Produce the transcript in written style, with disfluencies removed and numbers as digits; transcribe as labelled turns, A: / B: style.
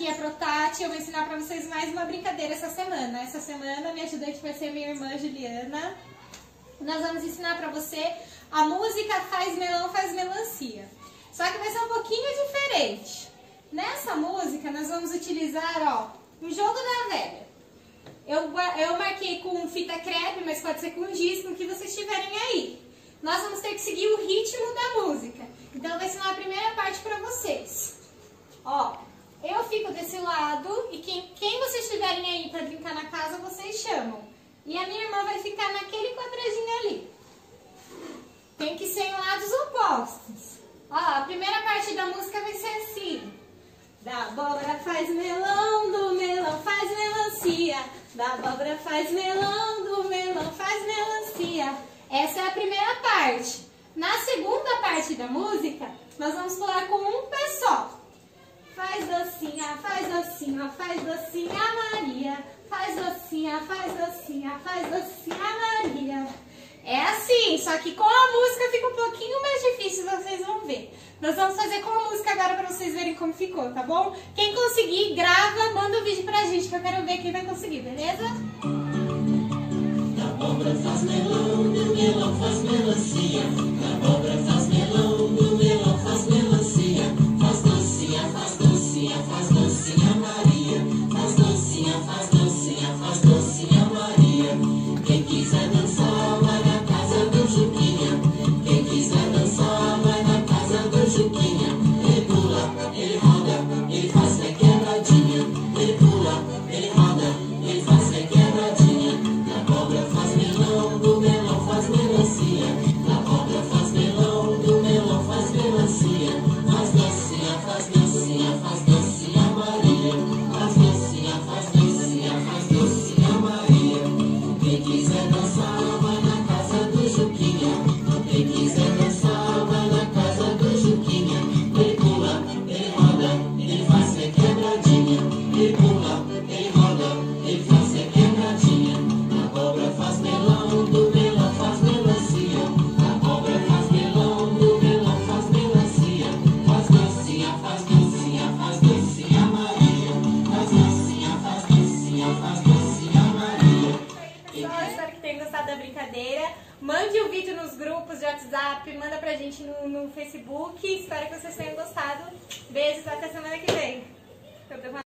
A: aqui é Protati, eu vou ensinar pra vocês mais uma brincadeira essa semana. Essa semana minha ajudante vai ser minha irmã Juliana. Nós vamos ensinar pra você a música Faz Melão, Faz Melancia. Só que vai ser um pouquinho diferente. Nessa música nós vamos utilizar, ó, um jogo da velha. Eu marquei com fita crepe, mas pode ser com giz, com o que vocês tiverem aí. Nós vamos ter que seguir o ritmo da música. Então eu vou ensinar a primeira parte pra vocês. Ó, eu fico desse lado e quem vocês tiverem aí pra brincar na casa, vocês chamam. E a minha irmã vai ficar naquele quadradinho ali. Tem que ser em lados opostos. Ó, a primeira parte da música vai ser assim. Da abóbora faz melão, do melão faz melancia. Da abóbora faz melão, do melão faz melancia. Essa é a primeira parte. Na segunda parte da música, nós vamos pular com um pé só. Faz docinha, faz docinha, faz docinha Maria. Faz docinha, faz docinha, faz docinha Maria. É assim, só que com a música fica um pouquinho mais difícil, vocês vão ver. Nós vamos fazer com a música agora pra vocês verem como ficou, tá bom? Quem conseguir, grava, manda o vídeo pra gente, que eu quero ver quem vai conseguir, beleza?
B: Da abóbora faz melão, do melão faz melancia. Da abóbora faz melão, do melão faz melancia. Faz docinha, faz docinha, faz docinha Maria. Faz docinha, faz docinha, faz docinha Maria. Quem quiser dançar, vai na casa do Juquinha. Quem quiser dançar, vai na casa do Juquinha. Ele pula, ele roda, ele faz quebradinha. Ele pula, ele roda, ele faz quebradinha. Da abóbora faz melão, do melão faz melancia. Da abóbora faz melão, do melão faz melancia. Faz docinha, faz docinha, faz docinha Maria. Faz docinha, faz docinha, faz docinha Maria. Quem quiser dançar, vai na casa do Juquinha. Quem quiser dançar, vai na casa do Juquinha. Ele pula, ele roda, ele faz quebradinha. Ele pula, ele roda, ele faz quebradinha. A abóbora faz melão, do melão faz melancia. A abóbora faz melão, do melão faz melancia. Faz docinha, faz docinha, faz docinha Maria. Faz docinha, faz docinha, faz docinha Maria.
A: Pessoal, espero que tenham gostado da brincadeira. Mande o vídeo nos grupos de WhatsApp, manda pra gente no Facebook. Espero que vocês tenham gostado. Beijos, até semana que vem.